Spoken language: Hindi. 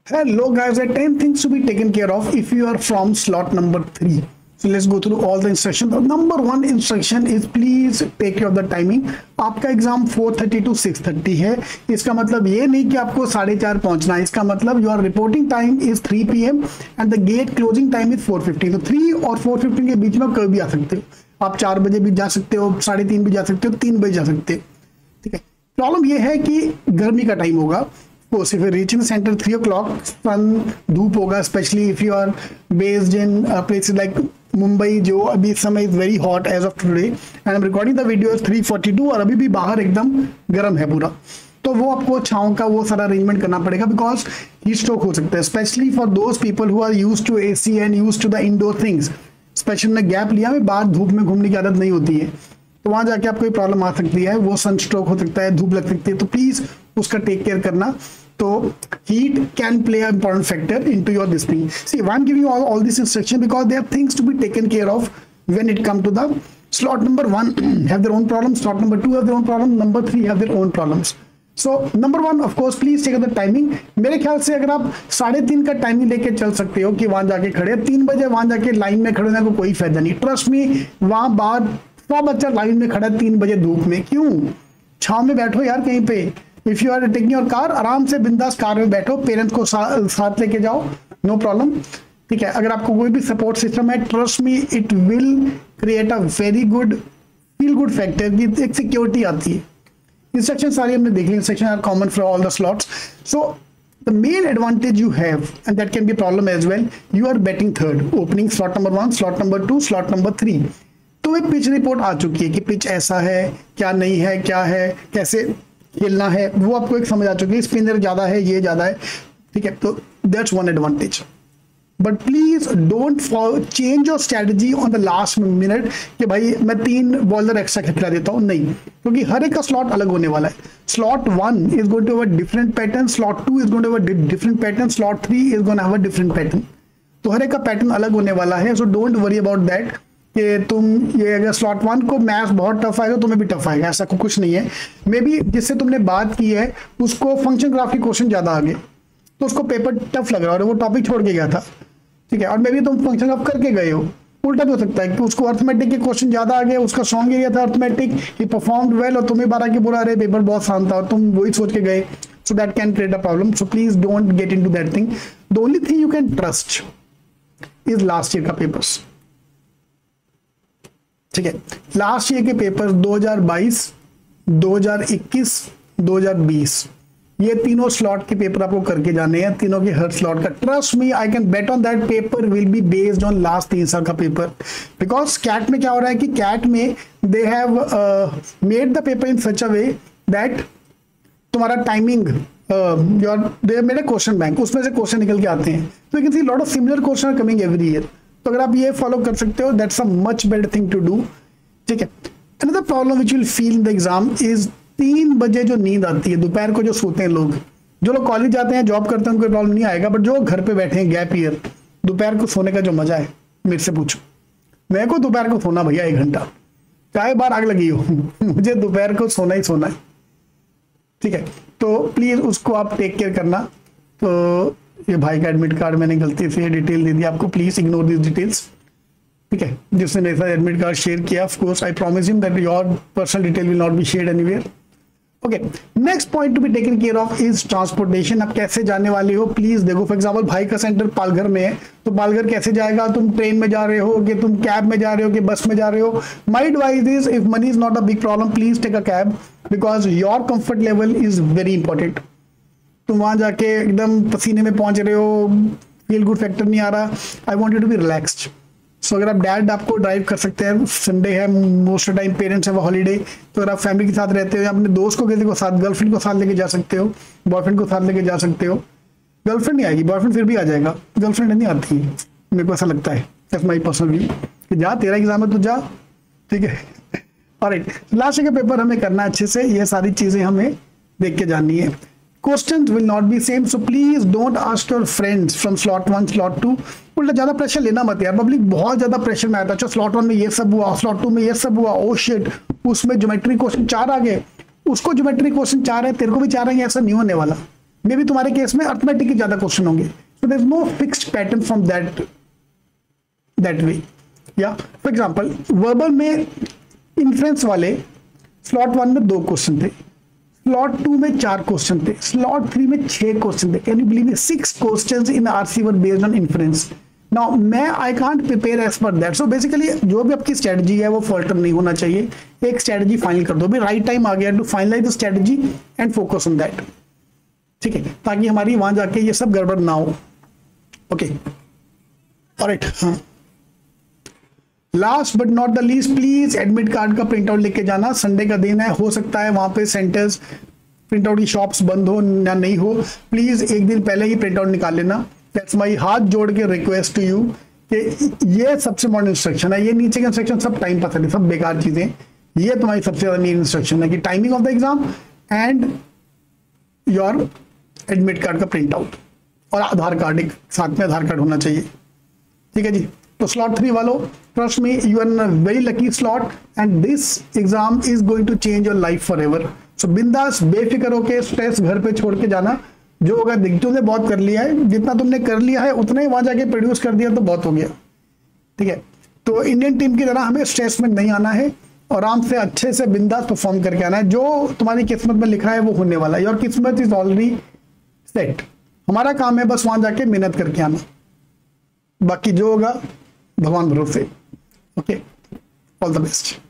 Hello guys, there are 10 things to be taken care of if you are from slot number 3. So let's go through all the instructions. The number one instruction is please take care of the timing. आपका एग्जाम 4:30 to 6:30 है. इसका मतलब ये नहीं कि आपको 4:30 पहुंचना है. इसका मतलब your reporting time is 3 PM and the gate closing time is 4:50. तो 3 और 4:15 के बीच में कभी भी आ सकते हो. आप 4 बजे भी जा सकते हो, 3:30 भी जा सकते हो, 3 बजे जा सकते हो. ठीक है. प्रॉब्लम ये है कि गर्मी का टाइम होगा. If you reach in center 3 o'clock, sun धूप होगा, especially if you are based in places like Mumbai, जो अभी समय is very hot as of today and I'm recording the video is 3:42 और अभी भी बाहर एकदम गर्म है पूरा. तो वो आपको छाँव का वो सारा अरेंजमेंट करना पड़ेगा बिकॉज हीट स्ट्रोक हो सकता है, specially for those people who are used to AC and used to the indoor things. Specially ने गैप लिया में बाहर धूप में घूमने की आदत नहीं होती है, तो वहां जाके आपको प्रॉब्लम आ सकती है. वो सन स्ट्रोक हो सकता है, धूप लग सकती है, तो प्लीज उसका टेक केयर करना. तो heat can play an important factor into your this thing. See, why I'm giving you all this instruction because there are things to be taken care of when it comes to the slot number 1 have their own problems, slot number 2 have their own problem, number 3 have their own problems. So number 1 of course please take the timing. मेरे ख्याल से अगर आप 3:30 का टाइमिंग लेके चल सकते हो कि वहां जाके खड़े 3 बजे वहां जाके लाइन में खड़े होने को कोई फायदा नहीं. ट्रस्ट मी, वहां बाद 100 बच्चा लाइन में खड़ा 3 बजे धूप में, क्यों? छाव में बैठो यार कहीं पे. If you are taking your car, आराम से बिंदास कार में बैठो, पेरेंट्स को साथ लेके जाओ, नो प्रॉब्लम. ठीक है. अगर आपको कोई भी सपोर्ट सिस्टम है, trust me it will create a very good feel good factor. एक सिक्योरिटी आती है. इंस्ट्रक्शन सारी हमने देख ली. Instruction are common for all the slots. So the main advantage you have and that can be problem as well, you are batting third, opening slot number 1, slot number 2, slot number 3. तो एक पिच रिपोर्ट आ चुकी है कि पिच ऐसा है, क्या नहीं है, क्या है, कैसे खेलना है, वो आपको एक समझ आ चुकी है. स्पिनर ज्यादा है, ये ज्यादा है. ठीक है. तो that's one advantage. But please don't change your strategy on the last minute कि भाई मैं 3 बॉलर एक्स्ट्रा खिला देता हूँ. नहीं, क्योंकि हर एक का स्लॉट अलग होने वाला है. Slot 1 is going to have a different pattern, slot 2 is going to have a different pattern, slot 3 is going to have a different pattern. तो हर एक का पैटर्न अलग होने वाला है. So don't worry about that कि तुम ये अगर स्लॉट 1 को मैथ बहुत टफ आएगा, तुम्हें भी टफ आएगा, ऐसा कुछ नहीं है. मे बी जिससे तुमने बात की है उसको फंक्शन ग्राफ के क्वेश्चन ज्यादा आ गए, तो उसको पेपर टफ लग रहा है और वो टॉपिक छोड़ के गया था. ठीक है. और मे बी तुम फंक्शन ग्राफ करके गए हो, उल्टा भी हो सकता है कि उसको अर्थमेटिक के क्वेश्चन ज्यादा आ गए, उसका स्ट्रॉन्ग एरिया था अर्थमेटिक, ही परफॉर्म्ड वेल, और तुम्हें 12 के बुरा रहे, पेपर बहुत आसान था और तुम वही सोच के गए. So that can create a problem. So please don't get into that thing. The only thing you can trust is last year का पेपर्स. ठीक है. लास्ट ईयर के पेपर 2022, 2021, 2020, ये तीनों स्लॉट के पेपर आपको करके जाने हैं. तीनों के हर स्लॉट का trust me, I can bet on that paper will be based on last 3 साल का पेपर. बिकॉज कैट में क्या हो रहा है कि कैट में they have made the paper in such a way that तुम्हारा timing they made a question bank, उसमें से क्वेश्चन निकल के आते हैं. तो you can see lot of similar question are coming every year. तो अगर आप ये फॉलो कर सकते हो, that's a much better thing to do. ठीक है. Another problem which you will feel in the exam is 3 बजे जो नींद आती है, दोपहर को जो सोते हैं लोग, जो लोग कॉलेज जाते हैं, जॉब करते हैं, उनको प्रॉब्लम नहीं आएगा. बट जो घर पे बैठे हैं गैप ईयर, दोपहर को सोने का जो मजा है, मेरे से पूछो. मेरे को दोपहर को सोना भैया 1 घंटा, चाहे बाहर आग लगी हो मुझे दोपहर को सोना ही सोना है. ठीक है. तो प्लीज उसको आप टेक केयर करना. तो ये भाई का एडमिट कार्ड मैंने गलती से डिटेल दे दी आपको, प्लीज इग्नोर दिस डिटेल्स. ठीक है. जिसने मेरे साथ एडमिट कार्ड शेयर किया, of course I promise him that your personal detail will not be shared anywhere. Okay. Next point to be taken care of is transportation. आप कैसे जाने वाले हो, प्लीज देखो. फॉर एग्जाम्पल भाई का सेंटर पालघर में है, तो पालघर कैसे जाएगा? तुम ट्रेन में जा रहे हो कि तुम कैब में जा रहे हो कि बस में जा रहे हो? My advice is if money is not a big problem, please take a cab because your comfort level is very important. तुम वहां जाके एकदम पसीने में पहुंच रहे हो, फील गुड फैक्टर नहीं आ रहा. I want you to be relaxed. So अगर आप डैड आपको ड्राइव कर सकते हैं, संडे है, मोस्ट ऑफ टाइम पेरेंट्स है वो हॉलीडे, तो अगर आप फैमिली के साथ रहते हो या अपने दोस्त को किसी को साथ, गर्लफ्रेंड को साथ लेके जा सकते हो, बॉयफ्रेंड को साथ लेके जा सकते हो. गर्लफ्रेंड नहीं आएगी, बॉयफ्रेंड फिर भी आ जाएगा. गर्लफ्रेंड नहीं आती, मेरे को ऐसा लगता है, दैट्स माय पर्सनल व्यू, कि जा तेरा एग्जाम है तो जा. ठीक है. ऑलराइट. लास्ट के पेपर हमें करना अच्छे से, ये सारी चीजें हमें देख के जाननी है. Questions will not be same, so please don't ask your friends from slot 1, slot 2. उल्टा ज्यादा प्रेशर लेना मत यार. पब्लिक बहुत ज्यादा प्रेशर में आता है. स्लॉट 1 में ये सब हुआ, स्लॉट 2 में ये सब हुआ, ओ शिट, उसमें ज्योमेट्री क्वेश्चन 4 आ गए, उसको ज्योमेट्री क्वेश्चन 4 है, तेरे को भी 4 आएंगे, ऐसा नहीं होने वाला. मे बी तुम्हारे केस में अर्थमेटिक के ज्यादा क्वेश्चन होंगे, so there is no fixed pattern from that way. या फॉर एग्जांपल वर्बल में इन्फ्रेंस वाले स्लॉट 1 में 2 क्वेश्चन थे, स्लॉट 2 में 4 क्वेश्चन थे, स्लॉट 3 में 6 क्वेश्चन थे। Can you believe 6 questions in RC were based on inference. Now मैं I can't prepare as per that. So basically जो भी आपकी स्ट्रेटजी है वो फॉल्टर नहीं होना चाहिए, एक स्ट्रेटजी फाइनल कर दो। भी राइट टाइम आ गया to finalize the strategy and focus on that, ठीक है, ताकि हमारी वहां जाके ये सब गड़बड़ ना हो। ओके ऑलराइट, हाँ last but not the least, please admit card का प्रिंट आउट लेके जाना। संडे का दिन है, हो सकता है वहां पे सेंटर्स प्रिंट आउट की शॉप्स बंद हो या नहीं हो, प्लीज एक दिन पहले ही प्रिंट आउट निकाल लेना। दैट्स माई हाथ जोड़ के रिक्वेस्ट टू यू कि ये सबसे मॉडर्न इंस्ट्रक्शन है। ये नीचे के इंस्ट्रक्शन सब टाइम पास है, सब बेकार चीजें। ये तुम्हारी सबसे ज्यादा मेन इंस्ट्रक्शन है कि timing of the exam and your admit card का प्रिंट आउट और आधार कार्ड, एक साथ में आधार कार्ड होना चाहिए, ठीक है जी। तो स्लॉट 3 वालों, trust me you are in a very lucky slot and this exam is going to change your life forever. So बिंदास बेफिक्र होके स्ट्रेस घर पे छोड़ के जाना। जो होगा दिग्गजों ने बहुत कर लिया है, जितना तुमने कर लिया है उतना ही वहां जाके प्रोड्यूस कर दिया तो बहुत हो गया, ठीक है। तो इंडियन टीम की तरह हमें स्ट्रेस में नहीं आना है, आराम से अच्छे से बिंदास परफॉर्म करके आना है। जो तुम्हारी किस्मत में लिखा है वो होने वाला है, योर किस्मत इज ऑलरेडी सेट। हमारा काम है बस वहां जाके मेहनत करके आना, बाकी जो होगा भगवान भरोसे। Okay, all the best.